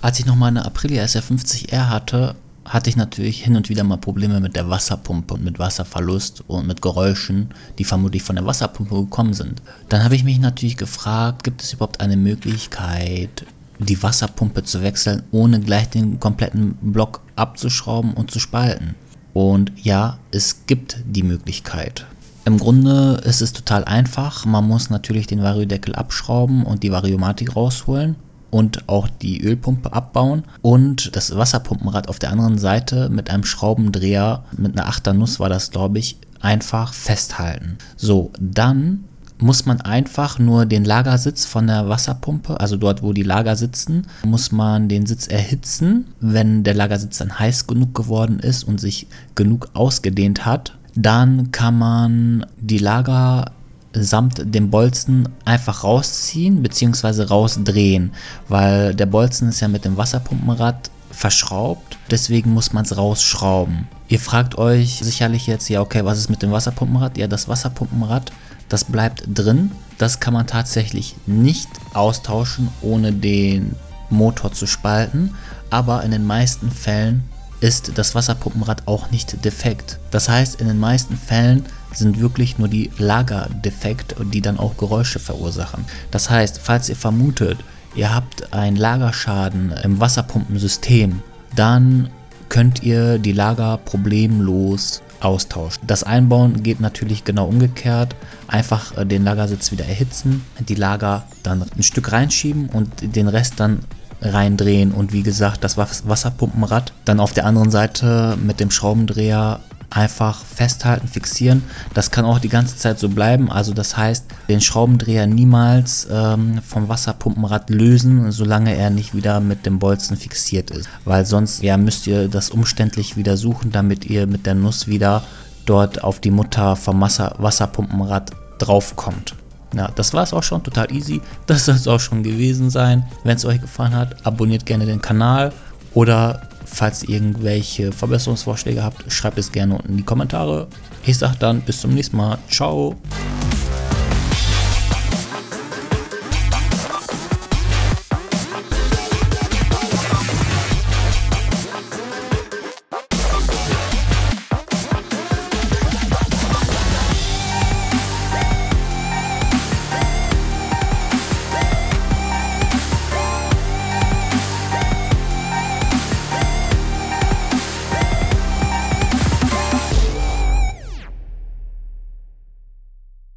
Als ich noch meine Aprilia SR50R hatte, hatte ich natürlich hin und wieder mal Probleme mit der Wasserpumpe und mit Wasserverlust und mit Geräuschen, die vermutlich von der Wasserpumpe gekommen sind. Dann habe ich mich natürlich gefragt, gibt es überhaupt eine Möglichkeit, die Wasserpumpe zu wechseln, ohne gleich den kompletten Block abzuschrauben und zu spalten? Und ja, es gibt die Möglichkeit. Im Grunde ist es total einfach. Man muss natürlich den Variodeckel abschrauben und die Variomatik rausholen und auch die Ölpumpe abbauen und das Wasserpumpenrad auf der anderen Seite mit einem Schraubendreher, mit einer 8er Nuss war das, glaube ich, einfach festhalten. So, dann muss man einfach nur den Lagersitz von der Wasserpumpe, also dort, wo die Lager sitzen, muss man den Sitz erhitzen. Wenn der Lagersitz dann heiß genug geworden ist und sich genug ausgedehnt hat, dann kann man die Lager samt dem Bolzen einfach rausziehen bzw. rausdrehen, weil der Bolzen ist ja mit dem Wasserpumpenrad verschraubt, deswegen muss man es rausschrauben. Ihr fragt euch sicherlich jetzt, ja okay, was ist mit dem Wasserpumpenrad? Ja, das Wasserpumpenrad, das bleibt drin, das kann man tatsächlich nicht austauschen, ohne den Motor zu spalten, aber in den meisten Fällen ist das Wasserpumpenrad auch nicht defekt. Das heißt, in den meisten Fällen sind wirklich nur die Lager defekt, die dann auch Geräusche verursachen. Das heißt, falls ihr vermutet, ihr habt einen Lagerschaden im Wasserpumpensystem, dann könnt ihr die Lager problemlos austauschen. Das Einbauen geht natürlich genau umgekehrt. Einfach den Lagersitz wieder erhitzen, die Lager dann ein Stück reinschieben und den Rest dann reindrehen und wie gesagt das Wasserpumpenrad dann auf der anderen Seite mit dem Schraubendreher einfach festhalten, fixieren. Das kann auch die ganze Zeit so bleiben, also das heißt, den Schraubendreher niemals vom Wasserpumpenrad lösen, solange er nicht wieder mit dem Bolzen fixiert ist, weil sonst müsst ihr das umständlich wieder suchen, damit ihr mit der Nuss wieder dort auf die Mutter vom Wasserpumpenrad draufkommt. Ja, das war es auch schon, total easy. Das soll es auch schon gewesen sein. Wenn es euch gefallen hat, abonniert gerne den Kanal oder falls ihr irgendwelche Verbesserungsvorschläge habt, schreibt es gerne unten in die Kommentare. Ich sage dann bis zum nächsten Mal. Ciao!